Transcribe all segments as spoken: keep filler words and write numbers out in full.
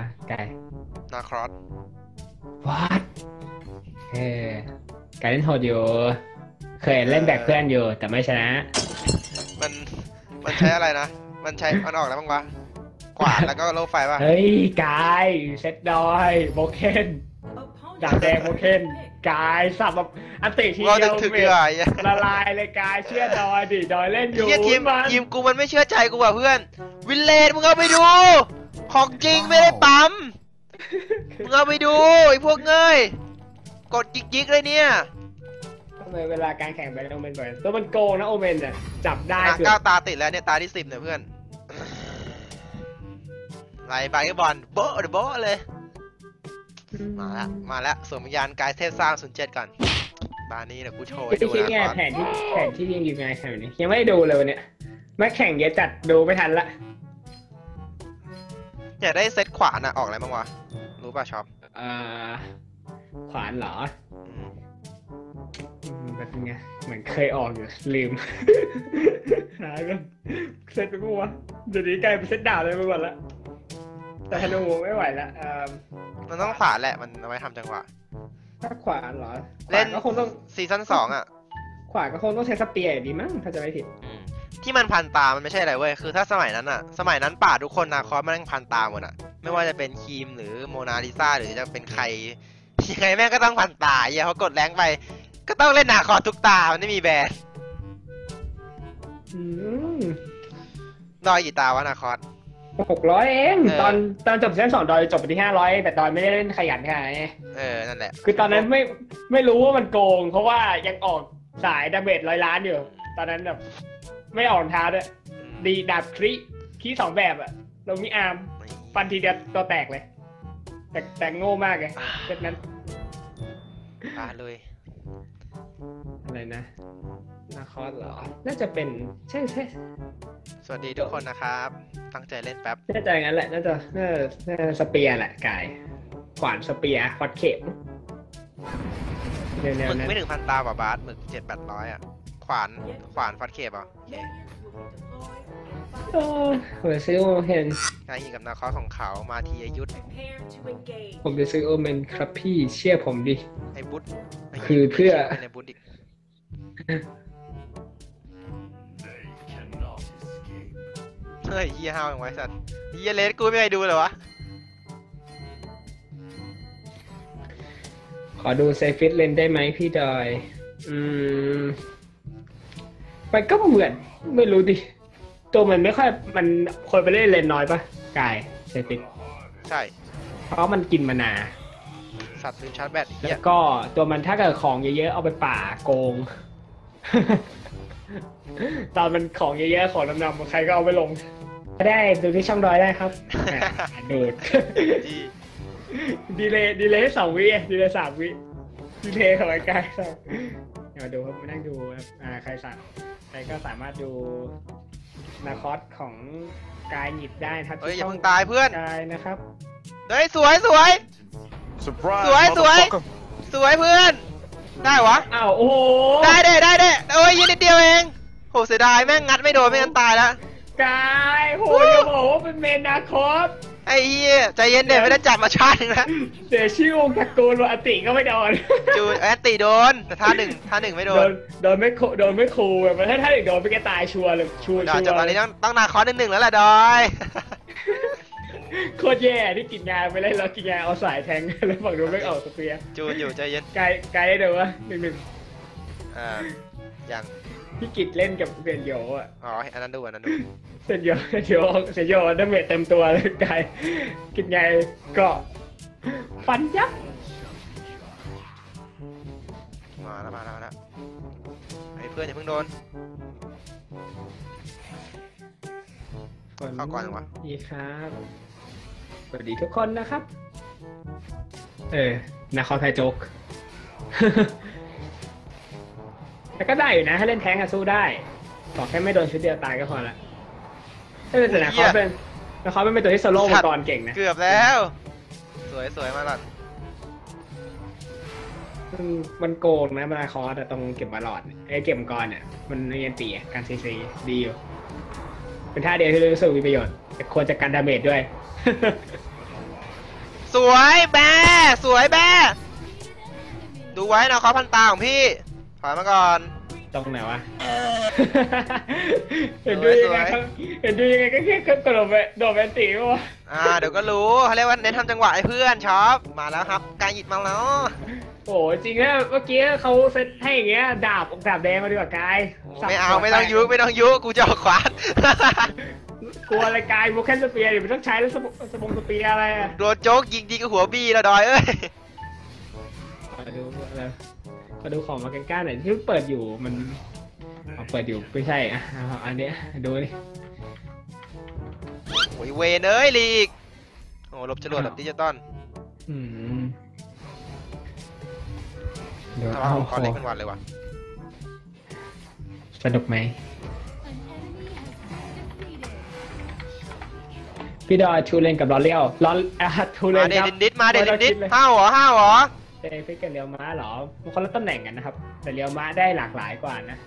ไก่นาครอสวัดเออไก่เล่นโหดอยู่เคยเล่นแบกเพื่อนอยู่แต่ไม่ชนะมันมันใช้อะไรนะมันใช้มันออกแล้วบ้างวะขวานแล้วก็โลไฟป่ะเฮ้ยกายเซตดอยโบเคนดาบแดงโบเคนกายสับแบบอันติทีเดียวเมละลายเลยกายเชื่อดอยดิดอยเล่นอยู่ทีมทีมกูมันไม่เชื่อใจกูว่ะเพื่อนวินเลนมึงเอาไปดูของจริงไม่ได้ปั๊มมึงเอาไปดูไอ้พวกเงยกดกิ๊กๆเลยเนี่ยทำไมเวลาการแข่งแบบโอเมนบ่อยตัวมันโกงนะโอเมนเนี่ยจับได้เก้าตาติดแล้วเนี่ยตาที่สิบเนี่ยเพื่อนไล่ไปก็บอลโบ๊ะเดโบ๊ะเลยมาแล้วมาแล้วสวมวิญญาณกายเทพสร้างศูนย์เจ็ดก่อนบานี้เดี๋ยวกูโชว์ให้ดูนะก่อนแผนที่แผนที่ยิงอยู่ไงแข่งนี้ยังไม่ได้ดูเลยวันนี้ไม่แข่งเยอะจัดดูไม่ทันละอยากได้เซตขวานอะออกอะไรบ้างวะรู้ป่ะช็อปอ่าขวานเหรอแบบไงเหมือนเคยออกอยู่ลืมหากันเซตไปปุ๊บวะเดี๋ยวนี้กลายเป็นเซตดาวเลยไปหมดละแต่ธนูไม่ไหวละมันต้องขวานแหละมันเอาไว้ทำจังหวะถ้าขวานเหรอเล่นก็คงต้องซีซั่นสองอะขวานก็คงต้องใช้สเปียร์ดีมั้งถ้าจะไม่ผิดที่มันพันตามันไม่ใช่อะไรเว้ยคือถ้าสมัยนั้นอะสมัยนั้นป่าทุกคนนาคอสมันพันตาหมดอะไม่ว่าจะเป็นคีมหรือโมนาลิซาหรือจะเป็นใครยังไงแม่งก็ต้องพันตาอย่าเขากดแรงไปก็ต้องเล่นนาคอสทุกตามันไม่มีแบนดอยกี่ตาวะนาคอสหกร้อยเองตอนตอนจบซีซั่นสองดอยจบไปที่ห้าร้อยแต่ดอยไม่ได้เล่นขยันขนาดนี้เออนั่นแหละคือตอนนั้นไม่ไม่รู้ว่ามันโกงเพราะว่ายังออกสายดาเมจร้อยล้านอยู่ตอนนั้นแบบไม่ออกท้าด้วยดีดาบคริคริสองแบบอะเรามีอาร์มฟันทีเดียวตัวแตกเลยแต่แต่โง่มากเลยเซตนั้นตาเลยอะไรนะนาคอสเหรอน่าจะเป็นใช่ใช่สวัสดีทุกคนนะครับตั้งใจเล่นแป๊บน่าจะงั้นแหละน่าจะน่าน่าสเปียร์แหละกายขวานสเปียร์ฟัดเข็มหมึกไม่ถึงพันตาป่ะบาสหมึกเจ็ดแปดร้อยอ่ะขวานขวานฟัดเข็มอ่ะโอ้ผมจะซื้อโอเมนการยิงกับนาคอสของเขามาทีอายุทธผมจะซื้อโอเมนครับพี่เชื่อผมดิไอ้บุ๊ดคือเพื่อไอ้บุ๊ดดิเฮ้ยเฮียห้าวอย่างไว้สัตว์เฮียเลสกูไม่เคยดูเลยวะขอดูเซฟิตเลนได้ไหมพี่ดอยอืมมันก็เหมือนไม่รู้ดิตัวมันไม่ค่อยมันคนไปเล่นเลนน้อยปะกายเซฟิตใช่เพราะมันกินมานาสัตว์ลืมชาร์จแบตแล้วก็ตัวมันถ้าเกิดของเยอะๆเอาไปป่าโกงตอนมันของเยอะๆของนำๆใครก็เอาไปลงได้ดูที่ช่องดอยได้ครับดูดดีเลยดีเลยสองวิดีเลยสามวิดีเลยของไอ้กายเดี๋ยวดูครับมานั่งดูครับใครสั่งใครก็สามารถดูนาคอสของกายหยิบได้ครับเฮ้ยอย่าเพิ่งตายเพื่อนกายนะครับเฮ้ยสวยสวยสวยสวยสวยเพื่อนได้วะอ้าวโอ้ได้ได้ได้ได้โอ้ยยิงนิดเดียวเองโหเสียดายแม่งงัดไม่โดนไม่งั้นตายแล้วกายโหจะบอกว่าเป็นเมนนาคอสไอ้เหี้ยใจเย็นเด็ดไม่ได้จับมาชาตินึงแล้วเสียชื่อองค์ตระกูลอติก็ไม่โดนจูแอตติโดนแต่ท่าหนึ่งท่าหนึ่งไม่โดนโดนไม่โดนไม่คูแบบถ้าท่าหนึ่งโดนไปแกตายชัวร์เลยชัวร์ชัวร์จากตอนนี้ต้องต้องนาคอสหนึ่งหนึ่งแล้วแหละดอยโคตรแย่ที่กินยาไปเลยแล้วกินยาเอาสายแทงแล้วฝั่งนู้นไม่ออกสเปียร์จูนอยู่ใจเย็นไกลไกลได้เดี๋ยววะหนึ่งหนึ่งอ่าอย่างพี่กิจเล่นกับเซนโยอ่ะอ๋ออันนั้นดูอันนั้นดูเซนโยเซนโยเซนโยดาเมจเต็มตัวเลยไกลกินไงก็ฟันยับมาแล้วมาแล้วนะไอ้เพื่อนอย่าเพิ่งโดนเข้าก่อนวะดีครับสวัสดีทุกคนนะครับเออนาคอไทโจกแต่ก็ได้อยู่นะถ้าเล่นแทงก์สู้ได้ขอแค่ไม่โดนชุดเดียวตายก็พอละถ้าเป็นนาคอเป็นนาคอเป็นตัวที่โซโล่มาตอนเก่งนะเกือบแล้วสวยสวยมาหลอดมันโกงนะนาคอแต่ตรงเก็บมาหลอดไอ้เก็บก่อนเนี่ยมันเรียนตีการซีซีดีอยู่เป็นท่าเดียวที่รู้สึกมีประโยชน์แต่ควรจะกันดาเมจด้วยสวยแบสวยแบดูไว้นะเขาพันตาของพี่ถอยมาก่อนตรงไหนวะ เห็นดูยังไงครับเห็นดูยังไงก็แค่กระโดดไปโดดไปตีวะอ่าเดี๋ยวก็รู้เขาเรียกว่าเน้นทำจังหวะให้เพื่อนช็อปมาแล้วครับการหยิบมาแล้วโอ้จริงนะเมื่อกี้เขาเซตให้อย่างเงี้ยดาบดาบแดงมาดีกว่ากายไม่เอาไม่ต้องยุไม่ต้องยุกูจะออกขวานกลัวอะไรกายโมแคนสเปียร์อยู่ไม่ต้องใช้แล้วสมองสมองสเปียร์อะไรอะโดนโจ๊กยิงดีกับหัวบี้แล้วดอยเอ้ยมาดูอะไรมาดูของมาเกนก้าหน่อยที่เปิดอยู่มันเอาเปิดอยู่ไม่ใช่อ่ะเอาอันเนี้ยดูดิโอ้ยเวนเอ้ยลีกโอ้ลบจรวดแบบดิจิตอลอืมเดี๋ยวทำเอาเอาคอนเล็กเป็นวันเลยว่ะสนุกไหมพี่ดอยทูเลนกับลอเลียวลออ่ะทูเลมาน เดครับดินดิสมาเดดินดิสเลยห้าวเหรอห้าวเหรอเอฟิกกับเรียวม้าเหรอมันคนละตำแหน่งกันนะครับแต่เรียวม้าได้หลากหลายกว่านะ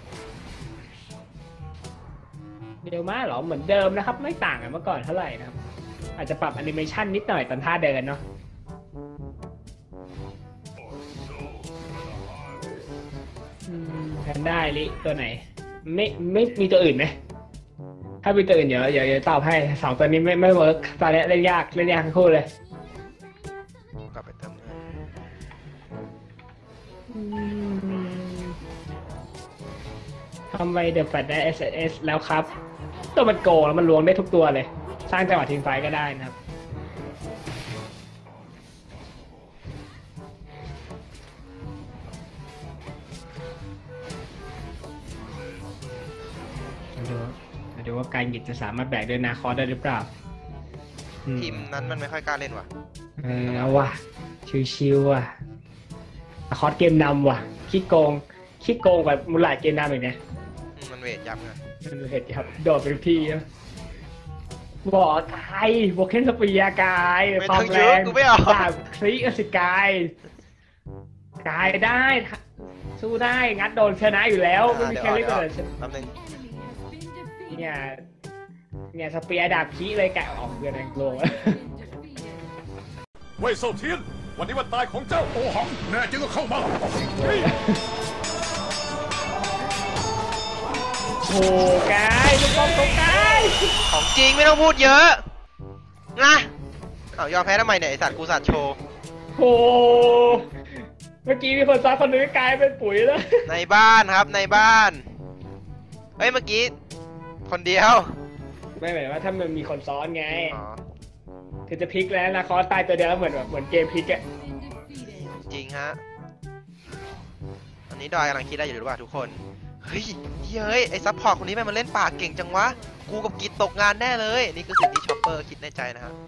เรียวม้าเหรอเหมือนเดิมนะครับไม่ต่างกันเมื่อก่อนเท่าไหร่นะครับอาจจะปรับแอนิเมชันนิดหน่อยตอนท่าเดินเนาะแพนด้าลิตัวไหนไม่ไม่มีตัวอื่นไหมถ้ามีตัวอื่นเดี๋ยวเดี๋ยวเดี๋ยวตอบให้สองตัวนี้ไม่ไม่เวิร์กตอนนี้เล่นยากเล่นยากทั้งคู่เลยกลับไปเติมเงินทำไมเดอะแฟตได้ เอส เอส แล้วครับตัวมันโกงแล้วมันล้วงได้ทุกตัวเลย สร้างจังหวะทีมไฟก็ได้นะครับมาดูมาดูว่าการหยิบจะสามารถแบกด้วยนาคอสได้หรือเปล่าอืมทีมนั้นมันไม่ค่อยกล้าเล่นว่ะเออเอาว่ะชิวๆว่ะนาคอสเกมนำว่ะขี้โกงขี้โกงกว่ามูลาดเกมนำอีกเนี่ยอืมมันเวทยับไงมันเห็นครับโดดไปทุกที่นะบอกกายโบเคนสปียกายไม่ควาต้อมงแรยุงกูไม่เอาดาบคลิกสิกายกายได้สู้ได้งัดโดนชนะอยู่แล้วไม่มีใครเล่นกันเลยแป๊บนึงเนี่ยเนี่ยสเปียร์ดาบคลิเลยแกะออกเพื่อนแองโกลเว่ยเซาเทียน วันนี้วันตายของเจ้าโอหัง แน่จริงก็เข้ามาเฮ้ยโอ้กายลูกบอลของกายของจริงไม่ต้องพูดเยอะนะเอายอมแพ้ทำไมเนี่ยไอสัตว์กูสัตว์โชว์โอ้เมื่อกี้มีคนซัดคนนึงกลายเป็นปุ๋ยแล้วในบ้านครับในบ้านเฮ้ยเมื่อกี้คนเดียวไม่หมายว่าถ้ามันมีคนซ้อนไงอ๋อคือจะพลิกแล้วนะคอสตายตัวเดียวเหมือนแบบเหมือนเกมพลิกอะจริงฮะอันนี้ดอยกำลังคิดอะไรอยู่หรือเปล่าทุกคนเฮ้ยเฮ้ยไอซัพพอร์ตคนนี้แม่งมันเล่นป่าเก่งจังวะกูกับกิจตกงานแน่เลยนี่คือสิ่งที่ช็อปเปอร์คิดในใจนะฮะ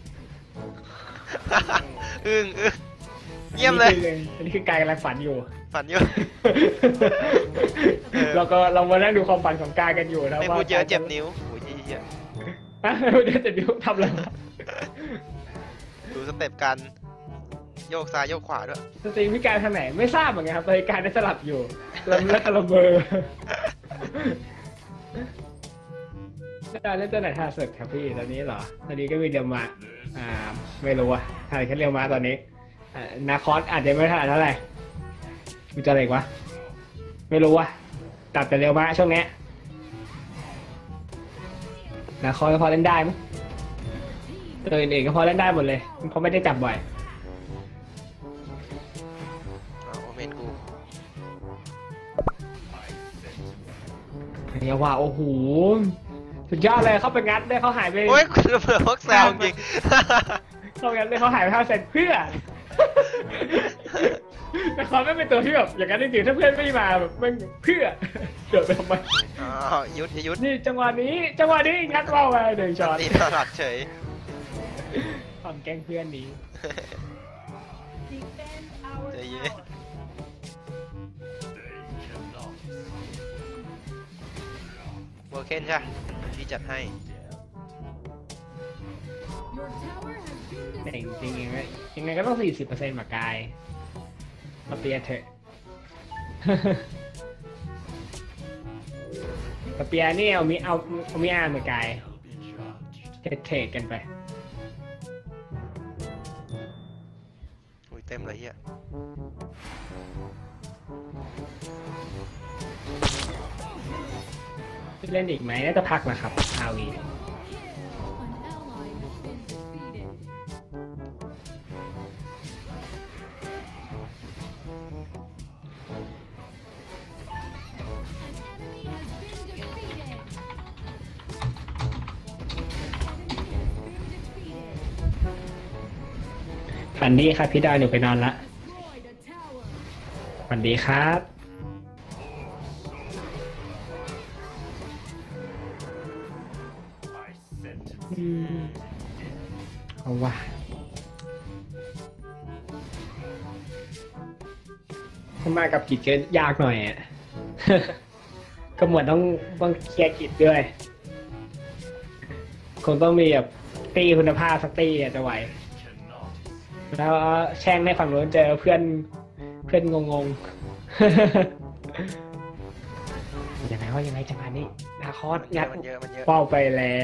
อึ้งอึ้งเยี่ยมเลยอันนี้คือกายกำลังฝันอยู่ฝันเยอะ เออเราก็เรามานั่งดูความฝันของกายกันอยู่นะไม่ว่าพูดเยอะเจ็บนิ้วโอ้ยเหี้ยฮะไม่พูดเยอะเจ็บนิ้วทำอะไรวะดูสเต็ปการโยกซ้ายโยกขวาด้วยสตรีมพี่กายทางไหนไม่ทราบเหมือนกันครับตอนนี้กายได้สลับอยู่แล้วแล้วก็ระเบอร์การเล่นตัวไหนท่าสุดครับพี่ตอนนี้เหรอตอนนี้ก็มีเรียวมาอ่าไม่รู้อะถ่ายแค่เรียวมาตอนนี้อ่านาคอสอาจจะไม่ถ่ายเท่าไหร่มีตัวอะไรอีกวะไม่รู้อะตัดแต่เรียวมาช่วงนี้นาคอสก็พอเล่นได้มั้งตัวอื่นๆก็พอเล่นได้หมดเลยเพราะไม่ได้จับบ่อยอ๋อโอเมนกูเรียกว่าโอ้โหสุดยอดเลยเข้าไปงัดได้เขาหายไปโอ้ยคุณเผื่อพวกแซวจริงเข้าไปงัดได้เขาหายไปห้าเซนเพื่อแต่เขาไม่เป็นตัวที่แบบอย่างนั้นจริงๆถ้าเพื่อนไม่มาแบบมันเพื่อเดือดไปทำไมอ๋อยุดอย่ายุดนี่จังหวะนี้จังหวะนี้งัดว่าวไปหนึ่งช็อตตีตลาดเฉยความแกล้งเพื่อนนี้ใจเย็นโอเคนใช่พี่จัดให้แต่จริงๆยังไงยังไงก็ต้องสี่สิบเปอร์เซ็นต์หมากายมาเปียเถอะมาเปียนี่เอามีเอาเอามีอาร์มากายเทรดเทรดกันไปเต็มเลยเฮียเล่นอีกไหมน่าจะพักนะครับอาวี ฝันดีครับพี่ดาวหนูไปนอนละฝันดีครับอืมเอาว่ะถ้ามากับกิจก็ยากหน่อยอ่ะ ก็เหมือนต้องต้องเคลียร์กิจด้วย คงต้องมีแบบตีคุณภาพสักตีอ่ะจะไหว แล้วแช่งให้ฝั่งนู้นเจอเพื่อนเพื่อนงงๆยังไงว่ายังไงจังหวะนี้นาคอสงัดมันเยอะมันเยอะเป้าไปแล้ว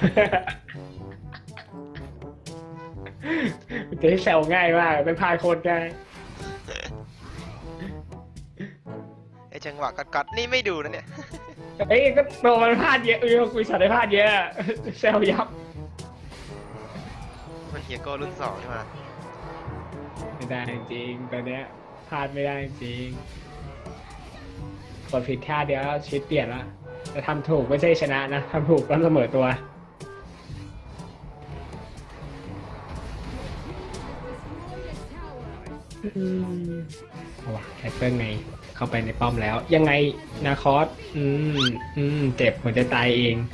จะให้แซวง่ายมากเป็นพายโคตรง่ายไอจังหวะก๊อดๆนี่ไม่ดูนะเนี่ยเอ้ยก็โดนมันพลาดเยอะเออคุยสัตว์ได้พลาดเยอะแซวยับมันเฮียโก้รุ่นสองใช่ไหมไม่ได้จริงตอนเนี้ยพลาดไม่ได้จริงกดผิดท่าเดียวชีวิตเปลี่ยนละจะทำถูกไม่ใช่ชนะนะทำถูกก็เสมอตัวอืมเอาวะแคปเปอร์ไงเข้าไปในป้อมแล้ว ยังไงนาคอสอืมอืมเจ็บหัวจะตายเอง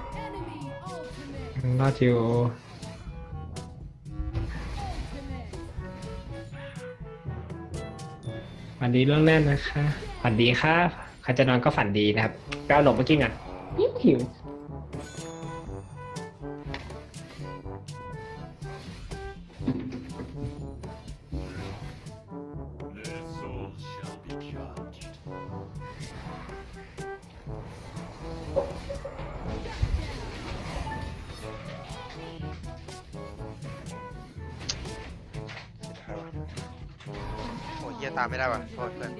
รอดอยู่ฝันดีเรื่องแน่นนะคะฝันดีค่ะใครจะนอนก็ฝันดีนะครับไปเอาหนมมากินกันหิวหิวโอ้ยเฮียตามไม่ได้ว่ะโทษเพื่อน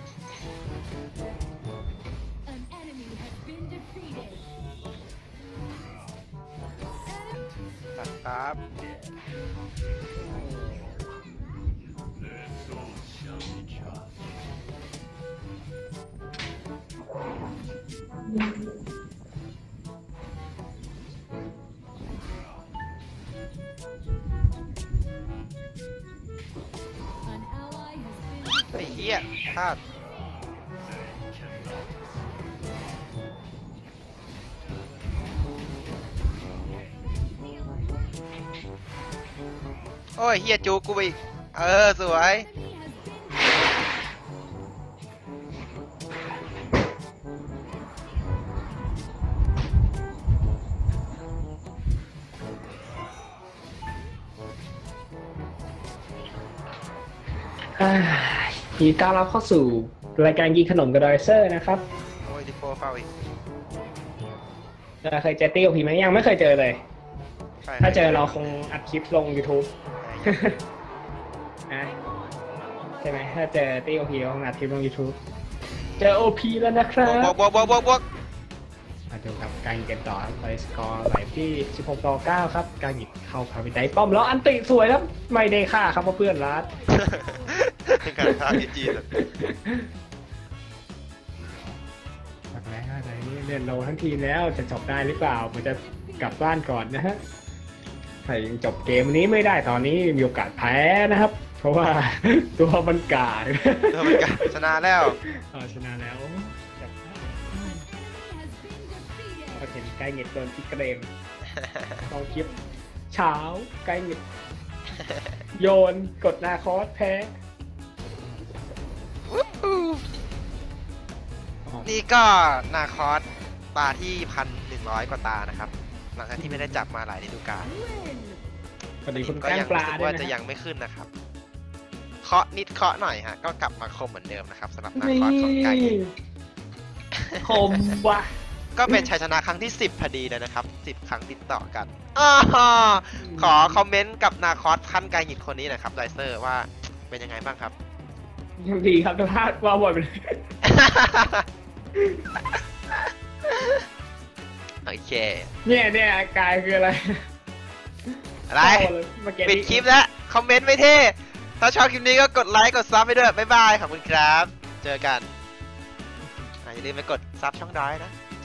ตัดครับ ไอ้เหี้ยพลาดโอ้ยเหี้ยจูกูไปอีกเออสวยยินดีต้อนรับเข้าสู่รายการกินขนมกับดอยเซอร์นะครับโอ้ยดิโป้เฝ้าอีกเคยเจอตี้กับพีไหมยังไม่เคยเจอเลยใช่ถ้าเจอเราคงอัดคลิปลง YouTube นะใช่ไหมถ้าเจอตี้กับพีเราคงอัดคลิปลง YouTube เจอ โอ พี แล้วนะครับบวกบวกบวกบวกบวกมาดูกับการยิงกันต่อครับไลสกอร์ไหลที่สิบหกต่อเก้าครับการยิงเข้าพาวิไดป้อมแล้วอันติสวยครับไม่ได้ค่าครับเพื่อนรัดเป็นการท้าพีจีนจากแล้วอะไรนี่เล่นโลทั้งทีมแล้วจะจบได้หรือเปล่ามันจะกลับบ้านก่อนนะฮะถ้ายังจบเกมนี้ไม่ได้ตอนนี้มีโอกาสแพ้นะครับ เพราะว่า ตัวมันกาดเธอเป็นการชนะแล้วอ๋อชนะแล้วจับพอเห็นไกลเงียดโดนที่เกรมลองคลิปเช้าไกลเงียดโยนกดนาคอสแพ้นี่ก็นาคอสตาที่พันหนึ่งร้อยกว่าตานะครับ หลังจากที่ไม่ได้จับมาหลายฤดูกาลพอดีคุณก็ก้างยังปรู้ลาสึกด้วยว่านะจะยังไม่ขึ้นนะครับ เคาะนิดเคาะหน่อยฮะ ก็กลับมาคมเหมือนเดิมนะครับสำหรับนาคอสของไก่คมว่ะก็เป็นชัยชนะครั้งที่สิบพอดีเลยนะครับสิบครั้งติดต่อกันอ้อขอคอมเมนต์กับนาคอสขั้นไกลหินคนนี้หนะครับไดเซอร์ว่าเป็นยังไงบ้างครับยังดีครับแต่พลาดว่าบ่อยไปเลยโอเคเนี่ยเนี่ยกายคืออะไรอะไรเศาเลยเมื่อกี้ปิดคลิปแล้ว คอมเมนต์ไม่เท่ ถ้าชอบคลิปนี้ก็กดไลค์ กดซับไปด้วย บ๊ายบาย ขอบคุณครับ เจอกันอ่ะอย่าลืมไปกดซับช่องดอยนะ